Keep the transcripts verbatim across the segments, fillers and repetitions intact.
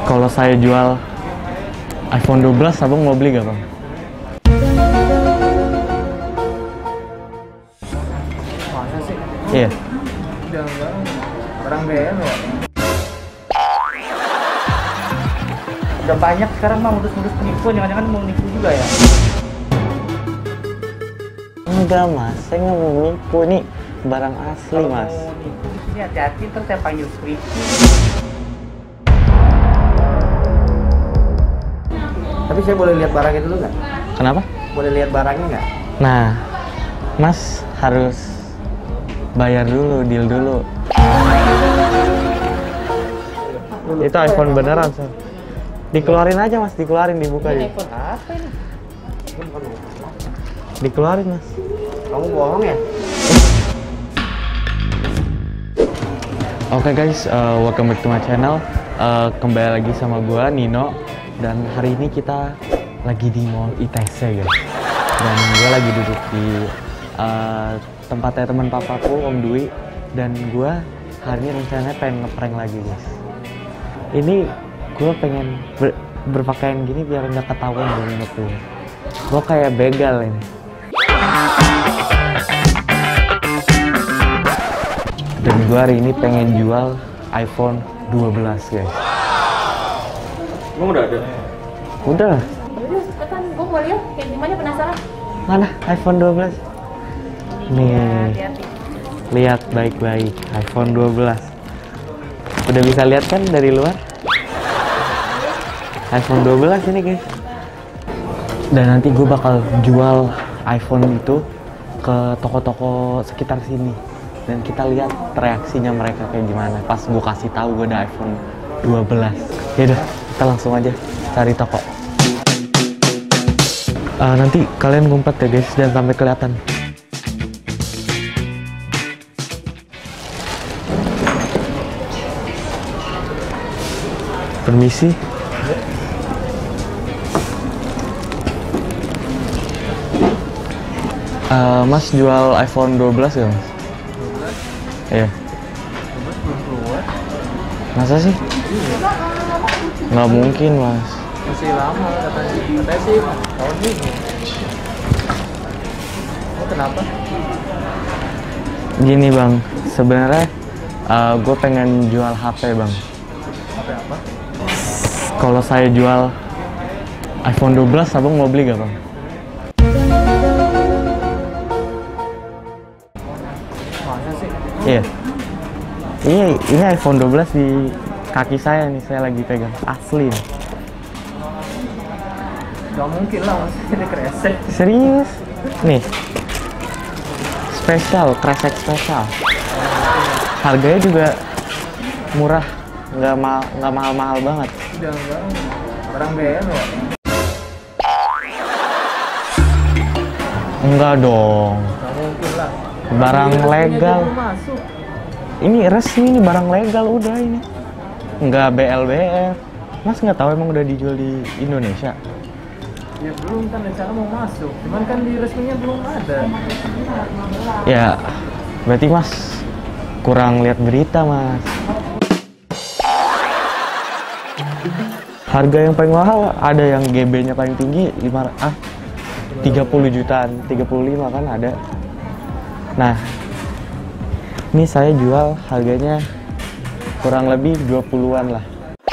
Kalau saya jual iPhone dua belas, abang mau beli gak bang? Masa sih? Iya. Jangan, barang B M ya? Udah banyak sekarang mah modus-modus penipu, jangan-jangan mau nipu juga ya? Enggak mas, saya nggak mau nipu, ini barang asli. Kalau mas. mau nipu di sini hati-hati, ntar saya panggil security. Tapi saya boleh lihat barangnya dulu nggak? Kenapa? Boleh lihat barangnya nggak? Nah, mas harus bayar dulu, deal dulu. Itu iPhone beneran, Sir. Dikeluarin aja mas, dikeluarin, dibuka Ini aja. iPhone apa ini? Dikeluarin mas. Kamu bohong ya? Oke okay guys, uh, welcome back to my channel. Uh, kembali lagi sama gua Nino. Dan hari ini kita lagi di Mall I T C guys. Dan gua lagi duduk di uh, tempatnya teman papaku, Om Dwi. Dan gua hari ini rencananya pengen ngeprank lagi guys. Ini gua pengen ber berpakaian gini biar nggak ketahuan gue menurutku. Gua kayak begal ini. Dan gue hari ini pengen jual iPhone dua belas guys. Emang udah ada? Udah. Yaudah, cepetan, gue mau lihat kayak gimana, penasaran. Mana iPhone dua belas? Nih, Hati-hati. lihat baik-baik iPhone dua belas. Udah bisa lihat kan dari luar? iPhone dua belas ini guys. Dan nanti gue bakal jual iPhone itu ke toko-toko sekitar sini. Dan kita lihat reaksinya mereka kayak gimana pas gue kasih tahu gue ada iPhone dua belas. Yaudah, kita langsung aja cari toko. Uh, nanti kalian ngumpet ya guys, dan sampai kelihatan. Permisi. Uh, mas jual iPhone dua belas ya mas? Iya. Belum keluar. Masa sih? Nggak mungkin mas. Masih lama katanya. Katanya sih tahun ini. Oh, kenapa? Gini bang, sebenarnya uh, gue pengen jual H P bang. H P apa? Kalau saya jual iPhone dua belas, abang mau beli gak bang? Masa sih? Iya. Ini ini iPhone dua belas di kaki saya nih, saya lagi pegang. Asli. Gak mungkin lah, masih ini kresek. Serius? Nih. Spesial, kresek spesial. Harganya juga murah, nggak ma nggak mahal-mahal banget. Jangan, barang B M ya? Enggak dong. Gak mungkin lah. Barang Resminya legal. dia belum masuk. Ini resmi, ini barang legal udah ini. Nggak B L B R. Mas nggak tahu emang udah dijual di Indonesia? Ya belum, kan rencana mau masuk. Cuman kan di resminya belum ada. Ya, berarti mas kurang lihat berita mas. Harga yang paling mahal ada yang G B-nya paling tinggi lima ah tiga puluh jutaan, tiga puluh lima kan ada. Nah, ini saya jual harganya kurang lebih dua puluhan lah.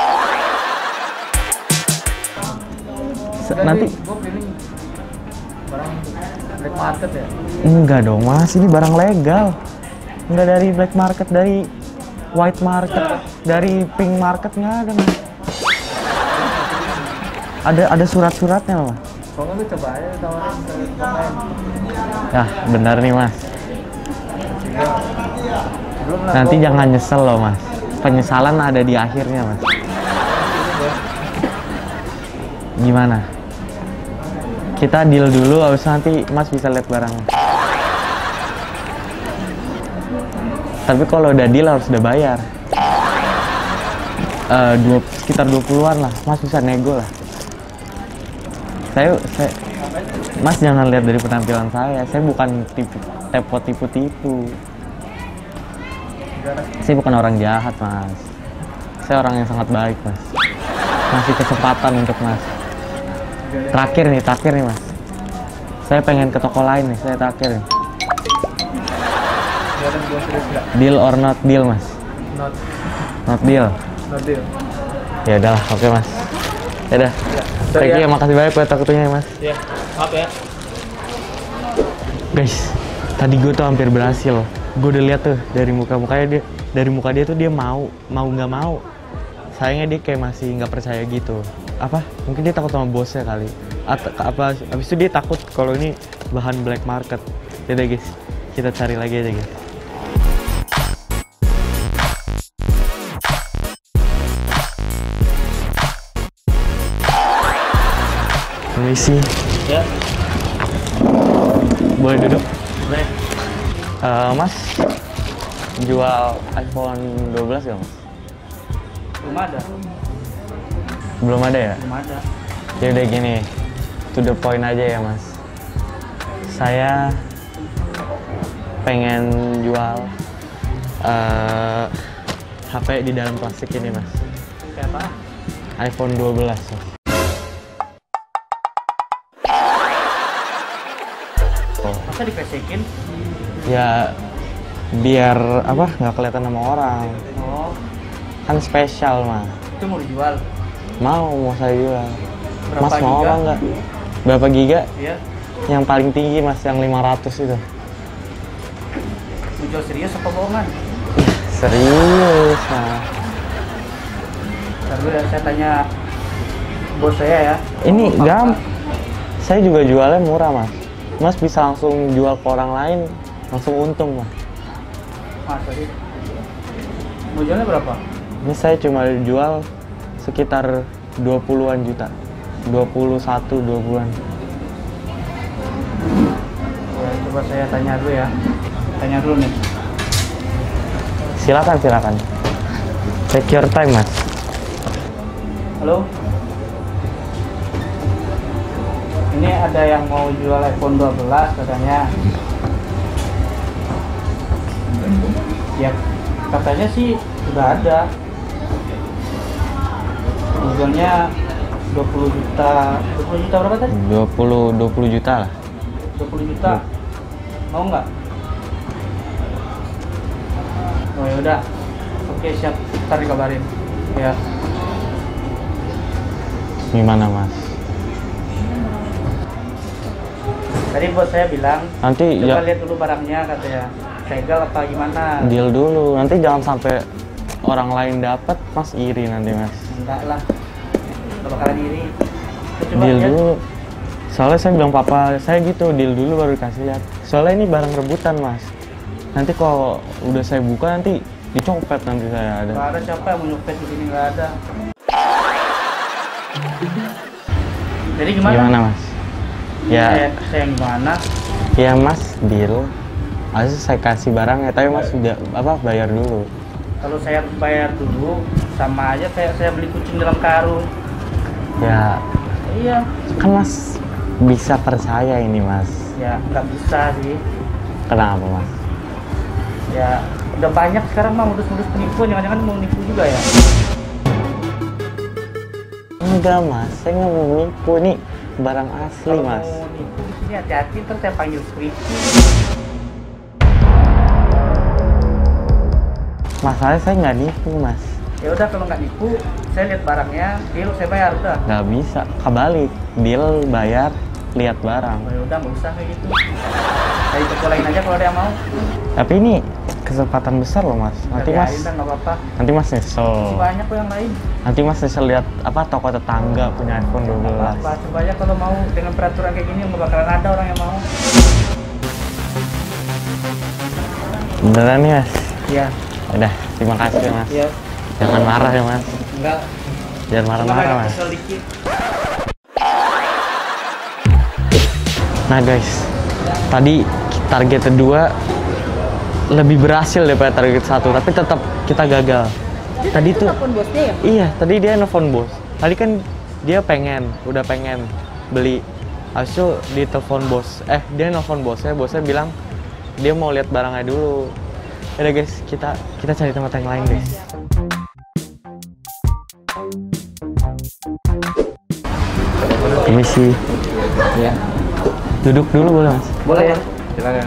Se nanti gue pilih barang black market ya. enggak dong mas, ini barang legal. Enggak dari black market, dari white market, dari pink market nggak ada mas. Ada ada surat-suratnya loh. Kalau nggak coba aja tawarin ke pemain. Ya benar nih mas. Belum lah. Nanti gua- jangan nyesel loh mas. Penyesalan ada di akhirnya mas. Gimana? Kita deal dulu, habis nanti mas bisa lihat barangnya. Tapi kalau udah deal harus udah bayar. Uh, dua, sekitar dua puluhan lah, mas bisa nego lah. Saya, saya, mas jangan lihat dari penampilan saya, saya bukan tipe tipu-tipu. Saya bukan orang jahat mas, saya orang yang sangat baik mas. ngasih kesempatan untuk Mas. Terakhir nih, terakhir nih Mas. Saya pengen ke toko lain nih, saya terakhir nih. Deal or not deal Mas? Not. Not deal. Not deal. Ya udahlah, oke Mas. Ya udah. Thank you, makasih banyak buat waktunya ya Mas. Iya, maaf ya. Guys, tadi gue tuh hampir berhasil. Gue udah lihat tuh dari muka-mukanya dia, dari muka dia tuh dia mau, mau nggak mau. Sayangnya dia kayak masih nggak percaya gitu. Apa? Mungkin dia takut sama bosnya kali. Atau apa? Abis itu dia takut kalau ini bahan black market. Yaudah guys, kita cari lagi aja guys. Permisi. Ya. Boleh duduk? Boleh. Uh, mas, jual iPhone dua belas gak Mas? Belum ada. Belum ada ya? Belum ada. Ya udah gini, to the point aja ya Mas. Saya pengen jual uh, H P di dalam plastik ini Mas. Kayak apa? iPhone dua belas Mas. Oh. Masa dipesekin? Ya biar apa nggak kelihatan sama orang. Oh, Kan spesial Mas. itu mau dijual. Mau, mau saya jual. Berapa Mas mau giga? apa enggak? Berapa giga? Iya. Yang paling tinggi Mas, yang lima ratus itu. Mau jual serius apa bohongan? Serius Mas. Ntar dulu ya, saya tanya bos saya ya. Ini Oh, gam. apa? Saya juga jualnya murah Mas. Mas bisa langsung jual ke orang lain, langsung untung Mas. Masa sih? Mau jualnya berapa? Ini saya cuma jual sekitar dua puluhan juta. dua puluh satu, dua puluhan. Ya, coba saya tanya dulu ya. Tanya dulu nih. Silakan, silakan. Take your time Mas. Halo? Ini ada yang mau jual iPhone dua belas katanya. Ya, katanya sih sudah ada. Jualnya dua puluh juta. dua puluh juta berapa tadi? dua puluh, dua puluh juta lah. dua puluh juta. Mau nggak? Oh ya udah. Oke, siap. Ntar dikabarin. Ya. Gimana Mas? Tadi bos saya bilang, Nanti coba ya lihat dulu barangnya katanya. Segel apa gimana? deal dulu. Nanti jangan sampai orang lain dapat, Mas iri nanti Mas. Enggak lah. Nggak bakalan iri. Coba Deal lihat. dulu. Soalnya saya bilang papa saya gitu, deal dulu baru kasih lihat. Soalnya ini barang rebutan Mas. Nanti kalau udah saya buka nanti dicopet nanti saya ada. Nggak ada siapa yang mau nyopet di sini, nggak ada. Jadi gimana? Gimana Mas? Ya, Saya, saya yang gimana? ya Mas deal. Harus saya kasih barangnya, tapi Mas sudah apa bayar dulu. Kalau saya bayar dulu, sama aja saya saya beli kucing dalam karung. Ya, Iya. kan Mas bisa percaya ini Mas. Ya nggak bisa sih. Kenapa Mas? Ya udah banyak sekarang mah modus-modus penipuan, jangan-jangan mau nipu juga ya. Enggak Mas, saya nggak mau menipu, ini barang asli Kalau Mas. mau nipu di sini hati-hati, ntar saya panggil security. Masalahnya saya nggak nipu Mas. Ya udah kalau nggak nipu, saya lihat barangnya, deal saya bayar udah. Nggak bisa, kebalik. Deal, bayar, lihat barang. Oh, ya udah nggak usah kayak gitu. Dari toko lain aja kalau ada yang mau. Tapi ini kesempatan besar loh Mas. Nanti Mas, Cari aja, nggak apa-apa. nanti Mas nyesel. Banyak kok yang lain. Nanti Mas nyesel lihat apa toko tetangga punya iPhone dua Nggak belas. apa-apa. Coba aja kalau mau dengan peraturan kayak gini nggak bakalan ada orang yang mau. Beneran nih Mas? Iya. Udah, terima kasih ya Mas. Iya. Jangan marah ya Mas. Enggak. Jangan marah-marah Mas. Kesel dikit. Nah guys, tadi target kedua lebih berhasil daripada target satu, tapi tetap kita gagal. Tadi itu tuh, telepon bosnya ya? iya, tadi dia nelfon bos. Tadi kan dia pengen, udah pengen beli. Habis itu di telepon bos, eh dia nelfon bosnya, bosnya bilang dia mau lihat barangnya dulu. Yaudah guys, kita kita cari tempat yang lain guys. Permisi. Iya. Duduk dulu boleh mas? Boleh ya. Silakan.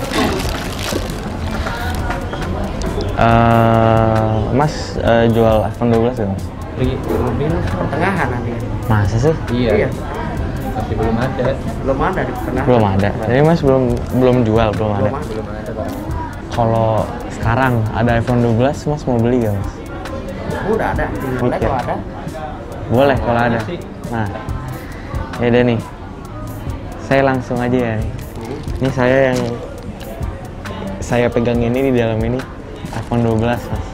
Uh, mas uh, jual iPhone dua belas ya mas? Beli mobil pertengahan nanti. Masa sih? Iya. Masih belum ada. Belum ada di pertengahan. Belum ada. Jadi mas belum belum jual, belum ada. Belum, belum ada barang. Kalau sekarang ada iPhone dua belas, mas mau beli gak mas? Udah ada. Boleh kalau ada. Boleh kalau ada. Nah, ya udah nih. Saya langsung aja ya nih. Ini saya yang saya pegang ini di dalam ini iPhone dua belas mas.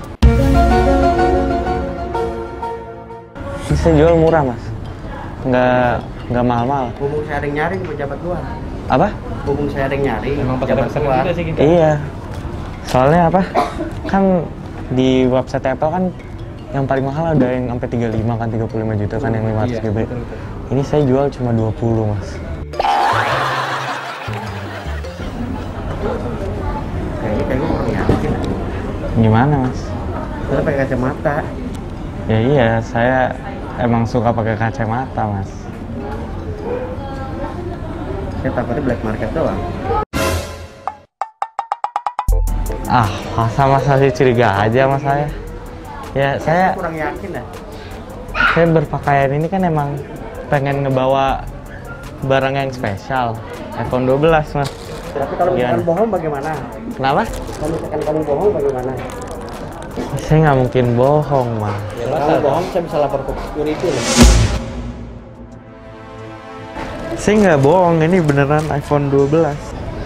Ini saya jual murah mas, nggak nggak mahal-mahal. Hubung saya ada yang nyaring pejabat luar. Apa? Hubung saya ada yang nyaring. Emang pejabat luar. Juga sih kita. Iya. Soalnya apa? Kan di website Apple kan yang paling mahal ada yang sampai tiga puluh lima kan, tiga puluh lima juta kan, yang lima ratus giga. Ini saya jual cuma dua puluh mas. Kayaknya kayak gue kurang yakin. Gimana mas? Saya pakai kacamata. Ya iya, saya emang suka pakai kacamata mas. Saya takutnya black market doang. Ah, masa mas masih curiga aja sama saya. Ya saya, saya kurang yakin dah. saya berpakaian ini kan emang pengen ngebawa barang yang spesial, iPhone dua belas mas. Tapi kalau misalkan bohong bagaimana? Kenapa? Kalau misalkan kamu bohong bagaimana? Saya nggak mungkin bohong mas. Ya, kalau bohong saya bisa lapor ke security loh. Saya nggak bohong, ini beneran iPhone dua belas.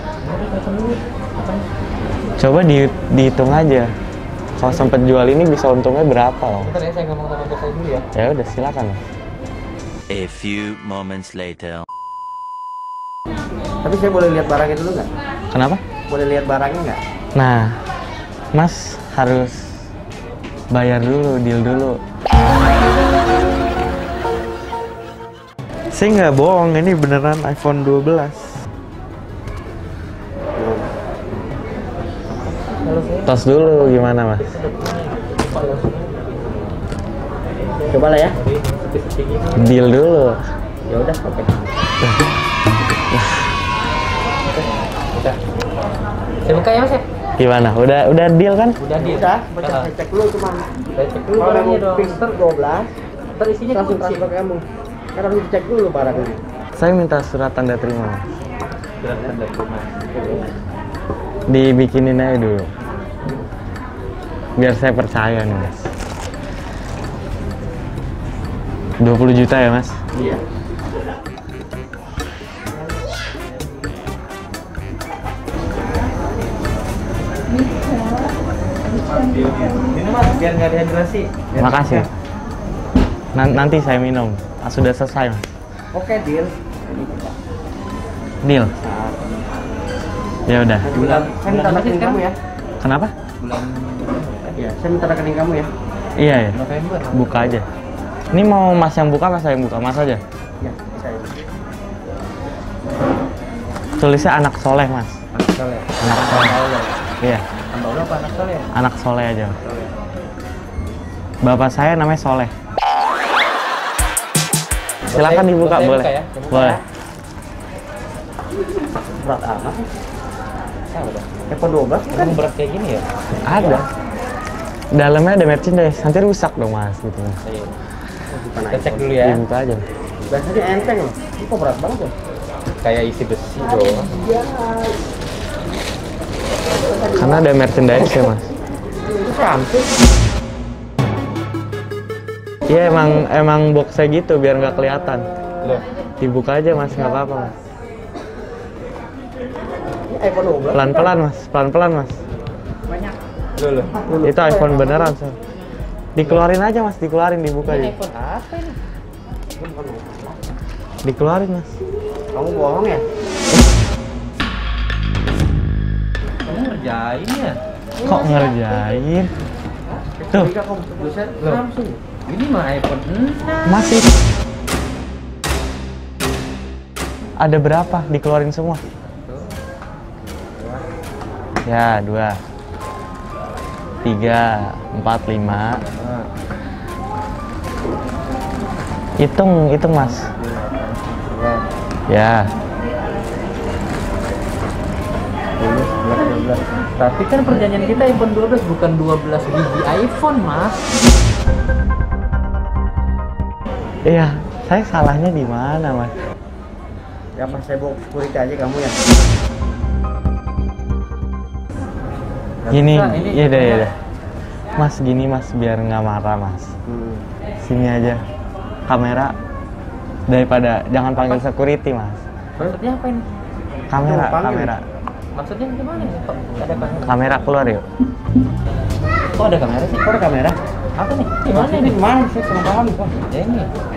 Coba di, dihitung aja. Kalau sempat jual ini bisa untungnya berapa loh? Bentar ya, saya ngomong sama bos saya dulu ya. Ya udah silakan mas. A few moments later. Tapi saya boleh lihat barangnya dulu nggak? Kenapa? Boleh lihat barangnya nggak? Nah, mas harus bayar dulu, deal dulu. Saya nggak bohong, ini beneran iPhone dua belas. Tos dulu gimana mas? Coba lah ya. Deal dulu. Ya udah, oke. Saya buka ya mas ya? Gimana? Udah udah deal kan? Udah deal. Udah, baca saya cek dulu cuma. Saya cek dulu barangnya dong. Pixel dua belas. Ntar isinya langsung transfer ke kamu. Kan harus dicek dulu barangnya. Saya minta surat tanda terima. Surat tanda terima. Dibikinin aja dulu. Biar saya percaya nih mas. dua puluh juta ya mas? Iya. Ini mas, biar nggak dehidrasi. Makasih. Nan- nanti saya minum. Ah, sudah selesai mas. Oke, deal. Deal. Ya udah. Bulan, saya minta rekening kamu ya. Kenapa? Bulan. Iya, saya minta rekening kamu ya. Iya ya. November. Buka aja. Ini mau mas yang buka, mas saya yang buka, mas aja. Ya, saya. Tulisnya anak soleh mas. Anak soleh. Anak soleh. Iya. Tambah udah apa anak soleh? Anak soleh aja. Bapak saya namanya Soleh. Silakan dibuka, Saya boleh. buka ya? Saya buka Boleh. ya. Berat amat sih. Saya udah. iPhone dua belas kan berat kayak gini ya? Ada. Dalamnya ada merchandise. Nanti rusak dong mas gitu. Iya. Kita cek dulu ya. Dibuka aja. Biasanya enteng loh. Ini kok berat banget ya? Kayak isi besi doang. Karena ada merchandise ya mas. Itu cantik. Iya emang emang boxnya gitu biar nggak kelihatan. Loh. Dibuka aja mas, nggak apa-apa mas. Ini iPhone dua belas. Pelan-pelan mas, pelan-pelan mas. Banyak. Loh, loh. Itu iPhone beneran so. Dikeluarin aja mas, dikeluarin dibuka Ini aja. iPhone apa ini? Ini bukan dua belas. Dikeluarin mas. Kamu bohong ya? Kamu ngerjain ya? Kok ngerjain? Tuh. Ketika kamu buset Samsung. Ini mah iPhone enam. Masih. Ada berapa? Dikeluarin semua. Ya, dua. Tiga, empat, lima. Hitung, hitung mas. Ya. sepuluh, sebelas, dua belas. Tapi kan perjanjian kita iPhone dua belas bukan dua belas biji iPhone, Mas. Iya, saya salahnya di mana mas? Ya pas saya bawa security aja kamu ya. Gini, bisa, ini iya deh, iya gimana? deh. Mas gini mas, biar nggak marah mas. Hmm. Sini aja, kamera. Daripada jangan panggil security mas. Maksudnya apa ini? Kamera, Tuh, panggil. kamera, Maksudnya gimana nih? Kok ada kamera? kamera keluar yuk. Kok ada kamera sih? Kok ada kamera? Apa nih? Gimana ini? Gimana? Saya kurang paham nih, Pak. Ya ini.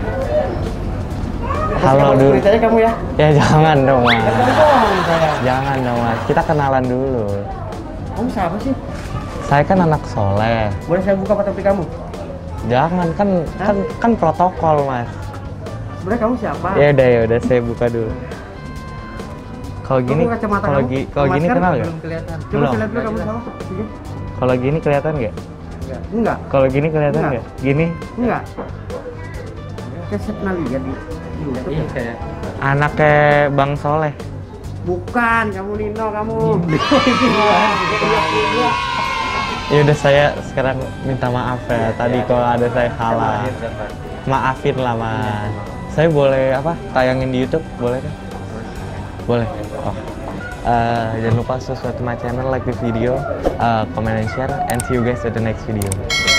Halo dulu. Ceritanya kamu ya. Ya jangan dong mas. Kamu doang saya. Jangan dong mas. Kita kenalan dulu. Kamu siapa sih? Saya kan anak soleh. Boleh saya buka fotokopi kamu? Jangan kan Hah? kan kan protokol mas. Sebenarnya kamu siapa? Ya udah ya udah saya buka dulu. Kalau gini, Kamu kacamata kalau kamu? gi- kalau gini Masker kenal nggak? belum kelihatan. Coba Belum. saya lihat dulu kamu sama. Sini. Kalau gini kelihatan nggak? Enggak. Enggak. Kalau gini kelihatan Enggak. nggak? Gini Enggak. Kayak saya pernah lihat di YouTube. Iya kayak. anaknya Bang Soleh. Bukan, kamu Nino, kamu. Ya udah saya sekarang minta maaf ya. Tadi kalau ada saya salah. Maafin lah mas. Saya boleh apa? Tayangin di YouTube boleh kan? Boleh. Oh. Uh, jangan lupa subscribe to my channel, like the video, uh, comment and share, and see you guys at the next video.